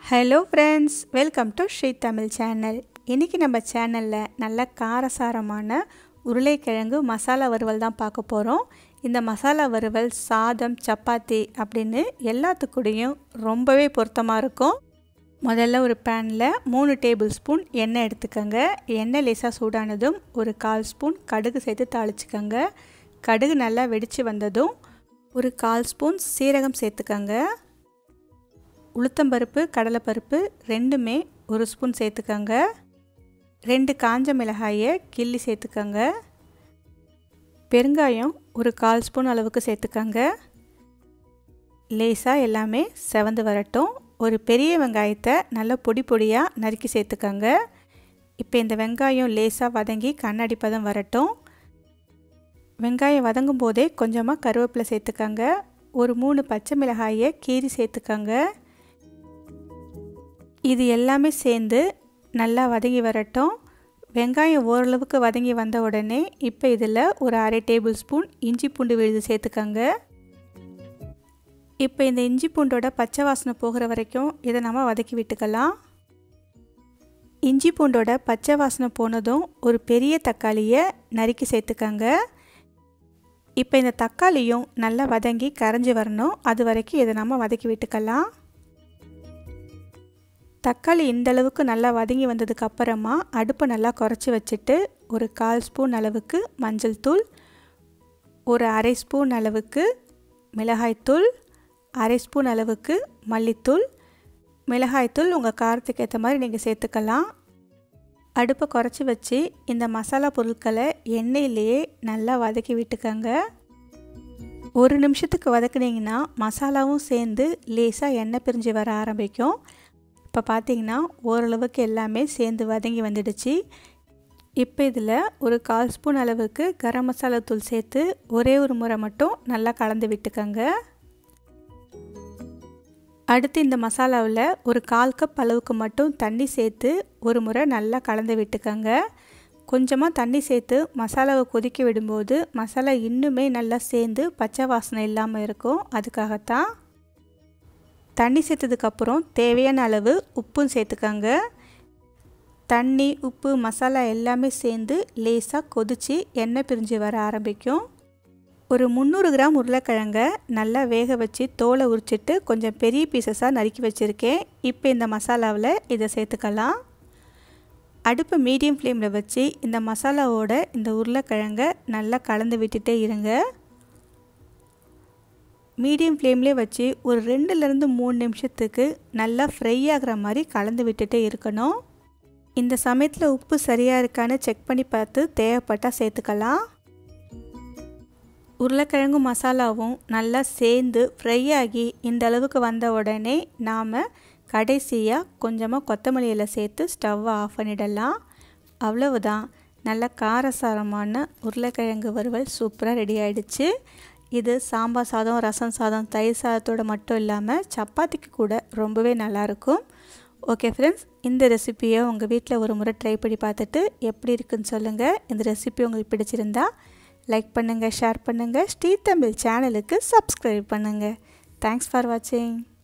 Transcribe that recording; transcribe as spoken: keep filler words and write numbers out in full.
Hello friends, welcome to Sri Tamil channel. இன்றைக்கி நம்ம சேனலில் நல்ல காரசாரமான உருளைக்கிழங்கு மசாலா வறுவல் தான் பார்க்க போகிறோம். இந்த மசாலா வறுவல் சாதம், சப்பாத்தி அப்படின்னு எல்லாத்துக்கூடையும் ரொம்பவே பொருத்தமாக இருக்கும். முதல்ல ஒரு பேனில் மூணு டேபிள் ஸ்பூன் எண்ணெய் எடுத்துக்கோங்க. எண்ணெய் லேசாக சூடானதும் ஒரு கால் ஸ்பூன் கடுகு சேர்த்து தாளிச்சுக்கோங்க. கடுகு நல்லா வெடித்து வந்ததும் ஒரு கால் ஸ்பூன் சீரகம் சேர்த்துக்கோங்க. உளுத்தம்பருப்பு, கடலைப்பருப்பு ரெண்டுமே ஒரு ஸ்பூன் சேர்த்துக்கோங்க. ரெண்டு காஞ்ச மிளகாயை கிள்ளி சேர்த்துக்கோங்க. பெருங்காயம் ஒரு கால் ஸ்பூன் அளவுக்கு சேர்த்துக்கோங்க. லேசாக எல்லாமே செவந்து வரட்டும். ஒரு பெரிய வெங்காயத்தை நல்லா பொடி பொடியாக நறுக்கி சேர்த்துக்கோங்க. இப்போ இந்த வெங்காயம் லேசாக வதங்கி கண்ணாடி பதம் வரட்டும். வெங்காயம் வதங்கும் போதே கொஞ்சமாக கருவேப்பிலை சேர்த்துக்கோங்க. ஒரு மூணு பச்சை மிளகாயை கீறி சேர்த்துக்கோங்க. இது எல்லாமே சேர்ந்து நல்லா வதங்கி வரட்டும். வெங்காயம் ஓரளவுக்கு வதங்கி வந்த உடனே இப்போ இதில் ஒரு அரை டேபிள் ஸ்பூன் இஞ்சி பூண்டு விழுது சேர்த்துக்கோங்க. இப்போ இந்த இஞ்சி பூண்டோட பச்சை வாசனை போகிற வரைக்கும் இதை நம்ம வதக்கி விட்டுக்கலாம். இஞ்சி பூண்டோட பச்சை வாசனை போனதும் ஒரு பெரிய தக்காளியை நறுக்கி சேர்த்துக்கோங்க. இப்போ இந்த தக்காளியும் நல்லா வதங்கி கரைஞ்சி வரணும். அது வரைக்கும் இதை நம்ம வதக்கி விட்டுக்கலாம். தக்காளி இந்த அளவுக்கு நல்லா வதங்கி வந்ததுக்கு அப்புறமா அடுப்பை நல்லா குறைச்சி வச்சுட்டு ஒரு கால் ஸ்பூன் அளவுக்கு மஞ்சள் தூள், ஒரு அரை ஸ்பூன் அளவுக்கு மிளகாய்த்தூள், அரை ஸ்பூன் அளவுக்கு மல்லித்தூள். மிளகாய்த்தூள் உங்கள் காரத்துக்கு ஏற்ற மாதிரி நீங்கள் சேர்த்துக்கலாம். அடுப்பை குறைச்சி வச்சு இந்த மசாலா பொருட்களை எண்ணெயிலேயே நல்லா வதக்கி விட்டுக்கோங்க. ஒரு நிமிஷத்துக்கு வதக்குனீங்கன்னா மசாலாவும் சேர்ந்து லேசாக எண்ணெய் பிரிஞ்சு வர ஆரம்பிக்கும். இப்போ பார்த்தீங்கன்னா ஓரளவுக்கு எல்லாமே சேர்ந்து வதங்கி வந்துடுச்சு. இப்போ இதில் ஒரு கால் ஸ்பூன் அளவுக்கு கரம் மசாலா தூள் சேர்த்து ஒரே ஒரு முறை மட்டும் நல்லா கலந்து விட்டுக்கோங்க. அடுத்து இந்த மசாலாவில் ஒரு கால் கப் அளவுக்கு மட்டும் தண்ணி சேர்த்து ஒரு முறை நல்லா கலந்து விட்டுக்கோங்க. கொஞ்சமாக தண்ணி சேர்த்து மசாலாவை கொதிக்க விடும்போது மசாலா இன்னுமே நல்லா சேர்ந்து பச்சை வாசனை இல்லாமல் இருக்கும். அதுக்காகத்தான். தண்ணி சேர்த்ததுக்கப்புறம் தேவையான அளவு உப்பும் சேர்த்துக்கோங்க. தண்ணி, உப்பு, மசாலா எல்லாமே சேர்ந்து லேசாக கொதித்து எண்ணெய் பிரிஞ்சு வர ஆரம்பிக்கும். ஒரு முந்நூறு கிராம் உருளைக்கிழங்க நல்லா வேக வச்சு தோலை உரிச்சிட்டு கொஞ்சம் பெரிய பீசஸாக நறுக்கி வச்சுருக்கேன். இப்போ இந்த மசாலாவில் இதை சேர்த்துக்கலாம். அடுப்பை மீடியம் ஃப்ளேமில் வச்சு இந்த மசாலாவோட இந்த உருளைக்கிழங்க நல்லா கலந்து விட்டுட்டே இருங்க. மீடியம் ஃப்ளேம்லேயே வச்சு ஒரு ரெண்டுலேருந்து மூணு நிமிஷத்துக்கு நல்லா ஃப்ரை ஆகிற மாதிரி கலந்து விட்டுட்டே இருக்கணும். இந்த சமயத்தில் உப்பு சரியாக இருக்கான்னு செக் பண்ணி பார்த்து தேவைப்பட்டால் சேர்த்துக்கலாம். உருளைக்கிழங்கு மசாலாவும் நல்லா சேர்ந்து ஃப்ரை ஆகி இந்த அளவுக்கு வந்த உடனே நாம் கடைசியாக கொஞ்சமாக கொத்தமல்லி இலை சேர்த்து ஸ்டவ்வை ஆஃப் பண்ணிடலாம். அவ்வளவுதான், நல்ல காரசாரமான உருளைக்கிழங்கு வறுவல் சூப்பராக ரெடி ஆகிடுச்சு. இது சாம்பார் சாதம், ரசம் சாதம், தயிர் சாதத்தோடு மட்டும் இல்லாமல் சப்பாத்திக்கு கூட ரொம்பவே நல்லாயிருக்கும். ஓகே ஃப்ரெண்ட்ஸ், இந்த ரெசிப்பியை உங்கள் வீட்டில் ஒரு முறை ட்ரை பண்ணி பார்த்துட்டு எப்படி இருக்குன்னு சொல்லுங்கள். இந்த ரெசிபி உங்களுக்கு பிடிச்சிருந்தா லைக் பண்ணுங்கள், ஷேர் பண்ணுங்கள். ஸ்ரீ தமிழ் சேனலுக்கு சப்ஸ்கிரைப் பண்ணுங்கள். தேங்க்ஸ் ஃபார் வாட்சிங்.